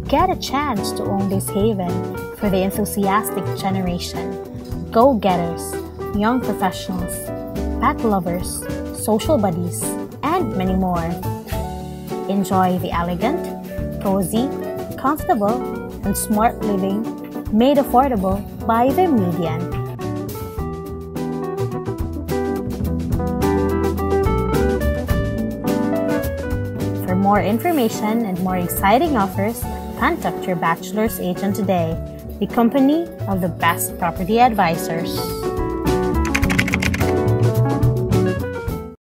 Get a chance to own this haven for the enthusiastic generation, go-getters, young professionals, pet lovers, social buddies, and many more. Enjoy the elegant, cozy, comfortable, and smart living made affordable by the median. For more information and more exciting offers, contact your bachelor's agent today, the company of the best property advisors.